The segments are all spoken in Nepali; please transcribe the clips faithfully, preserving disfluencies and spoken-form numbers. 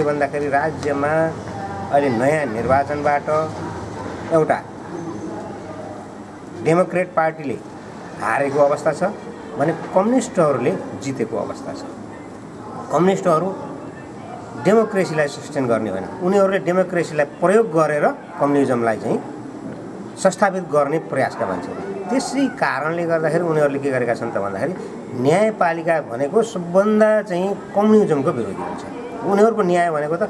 भन्दाखेरि राज्यमा अहिले नयाँ निर्वाचनबाट एउटा डेमोक्रेट पार्टीले हारेको अवस्था छ भने कम्युनिस्टहरूले जितेको अवस्था छ। कम्युनिस्टहरू डेमोक्रेसीलाई सस्टेन गर्ने होइन, उनीहरूले डेमोक्रेसीलाई प्रयोग गरेर कम्युनिजमलाई चाहिँ संस्थापित गर्ने प्रयासका मान्छे हो। त्यसै कारणले गर्दाखेरि उनीहरूले के गरेका छन् त भन्दाखेरि न्यायपालिका भनेको सबभन्दा चाहिँ कम्युनिजमको विरोधी हुन्छ। उनीहरूको न्याय भनेको त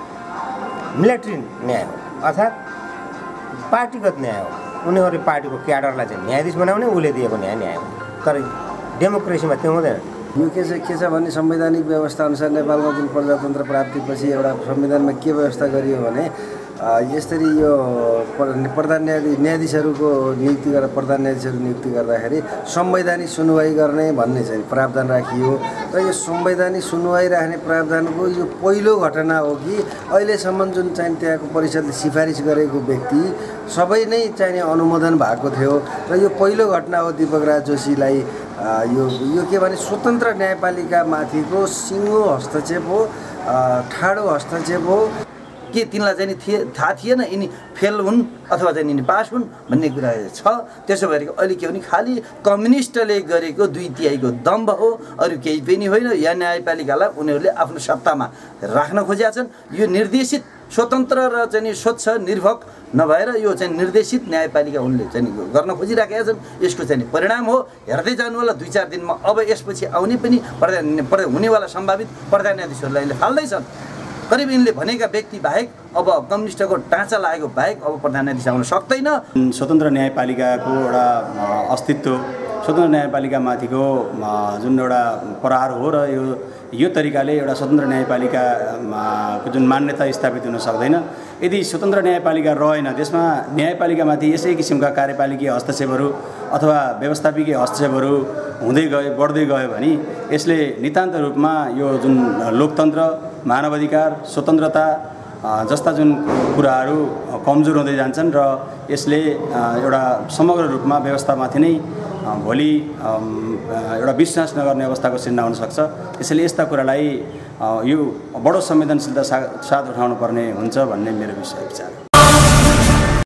मिलिट्री न्याय हो अर्थात् पार्टीगत न्याय हो। उनीहरूले पार्टीको क्याडरलाई चाहिँ न्यायाधीश बनाउने, उसले दिएको न्याय न्याय हो। तर डेमोक्रेसीमा त्यो हुँदैन। यो के छ के छ भने संवैधानिक व्यवस्था अनुसार नेपालमा जुन प्रजातन्त्र प्राप्तिपछि एउटा संविधानमा के व्यवस्था गरियो भने यसरी यो प्रधान न्यायाधीश न्यायाधीशहरूको नियुक्ति गरेर प्रधान न्यायाधीशहरू नियुक्ति गर्दाखेरि संवैधानिक सुनवाई गर्ने भन्ने चाहिँ प्रावधान राखियो र यो संवैधानिक सुनवाई राख्ने प्रावधानको यो पहिलो घटना हो कि अहिलेसम्म जुन चाहिँ त्यहाँको परिषदले सिफारिस गरेको व्यक्ति सबै नै चाहिने अनुमोदन भएको थियो र यो पहिलो घटना हो दीपकराज जोशीलाई यो यो के भने स्वतन्त्र न्यायपालिकामाथिको सिङ्गो हस्तक्षेप हो, ठाडो हस्तक्षेप हो। के तिनलाई चाहिँ थिए थाहा थिएन यिनी फेल हुन् अथवा चाहिँ यिनी पास हुन् भन्ने कुरा छ। त्यसो भएर अहिले के भने खालि कम्युनिस्टले गरेको दुई तिहाईको दम्भ हो, अरू केही पनि होइन। या न्यायपालिकालाई उनीहरूले आफ्नो सत्तामा राख्न खोजेका छन्। यो निर्देशित स्वतन्त्र र चाहिँ स्वच्छ निर्भक नभएर यो चाहिँ निर्देशित न्यायपालिका उनले चाहिँ गर्न खोजिराखेका छन्। यसको चाहिँ परिणाम हो। हेर्दै जानु होला दुई चार दिनमा अब यसपछि आउने पनि प्रधान हुनेवाला सम्भावित प्रधान न्यायाधीशहरूलाई अहिले फाल्दैछन्। करिब यिनले भनेका व्यक्ति बाहेक अब कम्युनिस्टको टाँचा लागेको बाहेक अब प्रधान न्यायाधीश आउन सक्दैन। स्वतन्त्र न्यायपालिकाको एउटा अस्तित्व, स्वतन्त्र न्यायपालिकामाथिको जुन एउटा प्रहार हो र यो यो तरिकाले एउटा स्वतन्त्र न्यायपालिकाको जुन मान्यता स्थापित हुन सक्दैन। यदि स्वतन्त्र न्यायपालिका रहेन, त्यसमा न्यायपालिकामाथि यसै किसिमका कार्यपालिकीय हस्तक्षेपहरू अथवा व्यवस्थापिकीय हस्तक्षेपहरू हुँदै गए बढ्दै गयो भने यसले नितान्त रूपमा यो जुन लोकतन्त्र, मानवाधिकार, स्वतन्त्रता जस्ता जुन कुराहरू कमजोर हुँदै जान्छन् र यसले एउटा समग्र रूपमा व्यवस्थामाथि नै भोलि एउटा विश्वास नगर्ने अवस्थाको सिर्जना हुन सक्छ। त्यसैले यस्ता कुरालाई यो बडो संवेदनशीलता साथ उठाउनु पर्ने हुन्छ भन्ने मेरो विचार।